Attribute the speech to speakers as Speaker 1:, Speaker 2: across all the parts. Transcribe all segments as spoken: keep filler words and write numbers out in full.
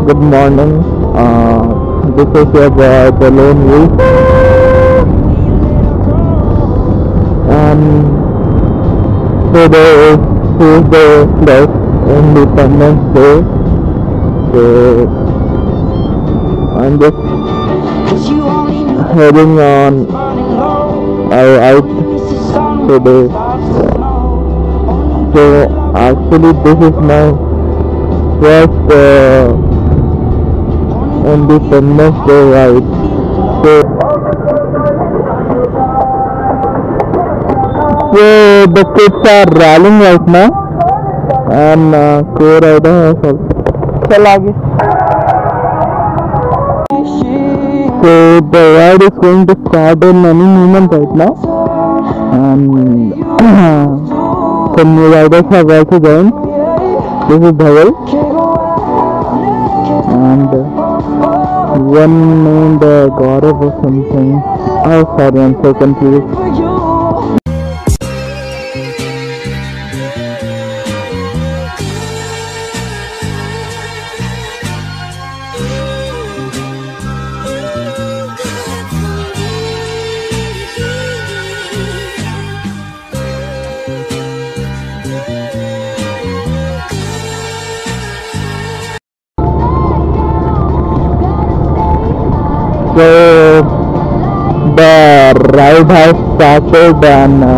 Speaker 1: Good morning. Uh, this is your boy, the Lone Wolf, and today is Tuesday plus Independence Day. So I'm just heading on uh, out today. So actually, this is my first uh, Independence Day ride. So, so the kids are rallying right now, and uh, co-rider has also. चल आगे. So the ride is going to start in any moment right now, and some new riders have also joined. This is Dhaval, and uh, one named uh, Gaurav or something. Oh sorry, I'm so confused. So the ride has started, and uh,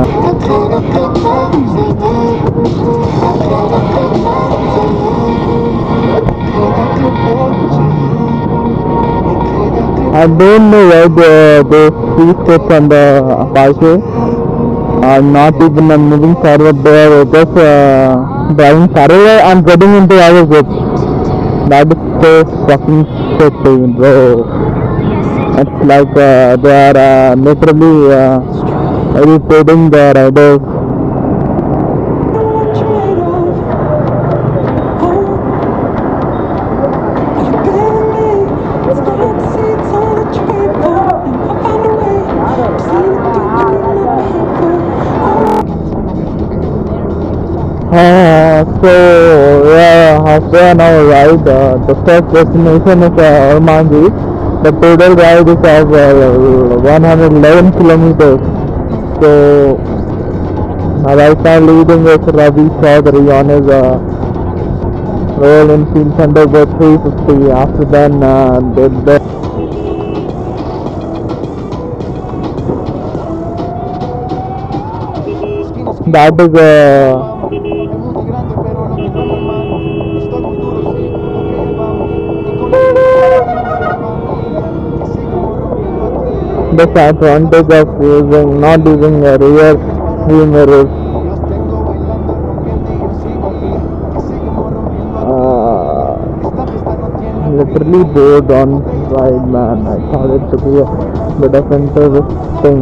Speaker 1: I don't know why the the speed steps on the Apache are not even uh, moving forward. They are just uh, driving parallel and getting into our group. That is so fucking stupid, bro. It's like uh, they are uh, literally uh, irritating the riders. Uh, so yeah, halfway on our ride, uh, the first destination is uh, Ormanji. The total ride is of uh, one hundred eleven kilometers. So right now leading is Ravi Chaudhary on his uh, Royal Enfield Thunderbird three fifty. After that, uh, the, the that is uh, disadvantage of using not using a rear view mirrors. Uh, literally bored on ride, man. I thought it to be a bit of interesting.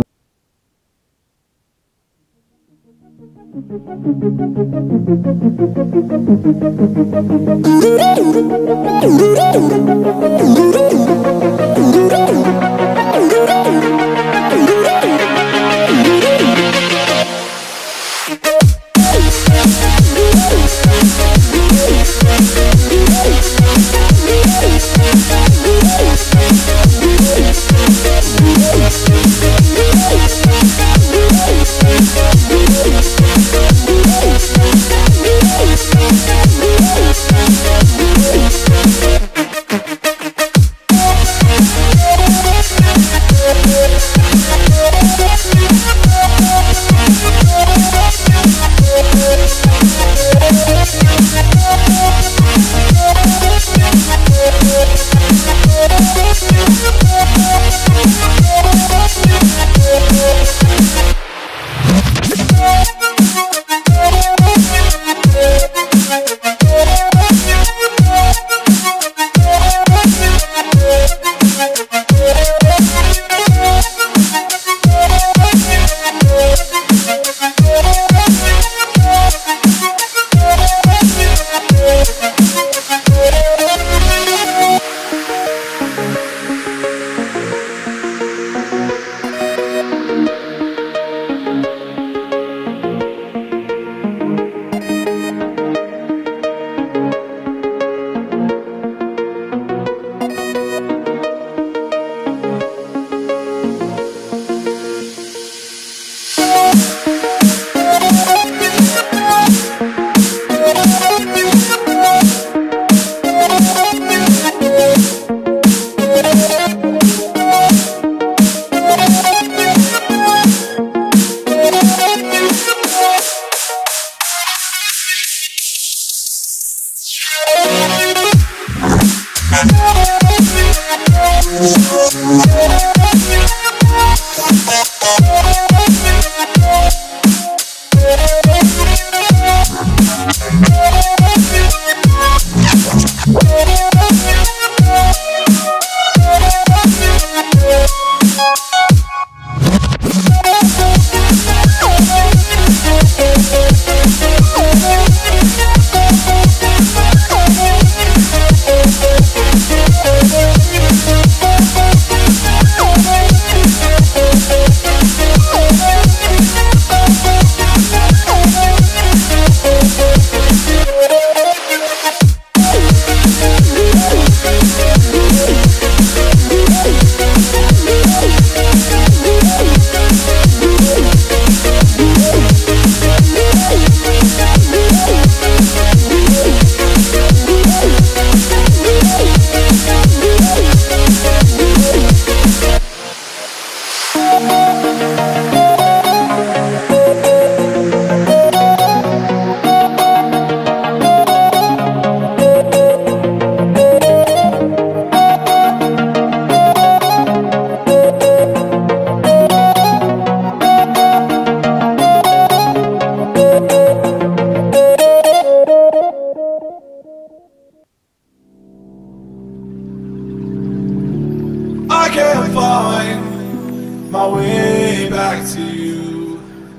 Speaker 2: my way back to you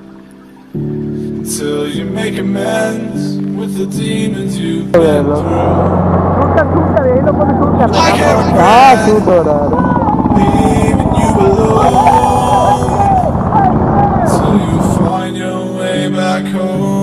Speaker 2: until you make amends with the demons you've been through. I can't regret leaving you alone until you find your way back home.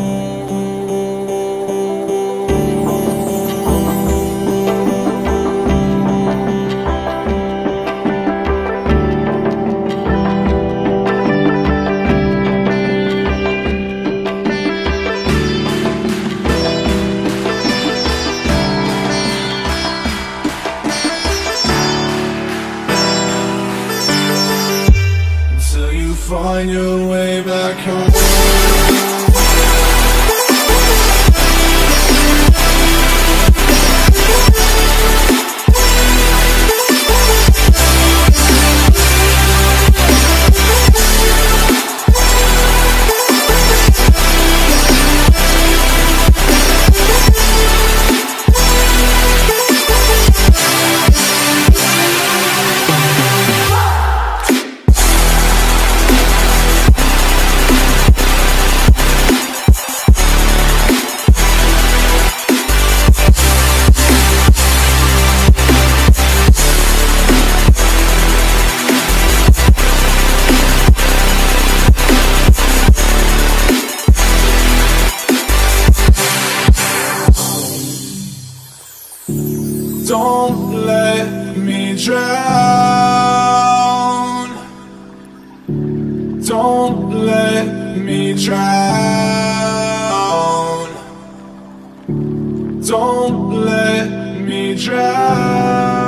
Speaker 2: Find your way back home. Don't let me drown. Don't let me drown. Don't let me drown.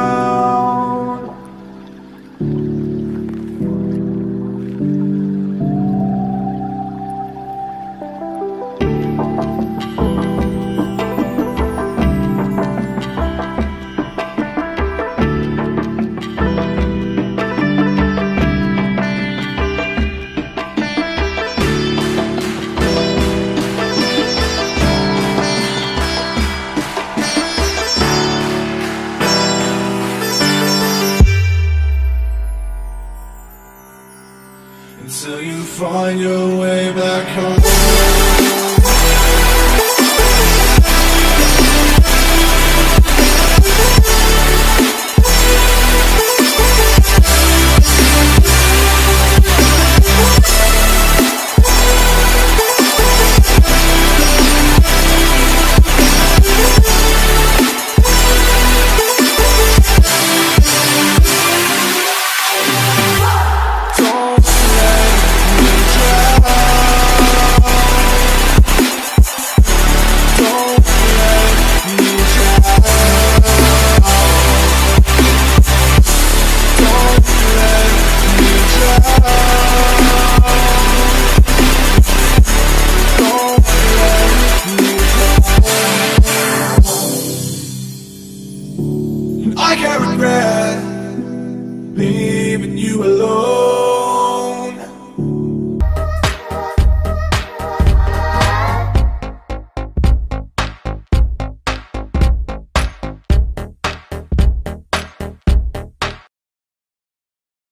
Speaker 2: Until you find your way back home. Don't let me drown. leaving you alone.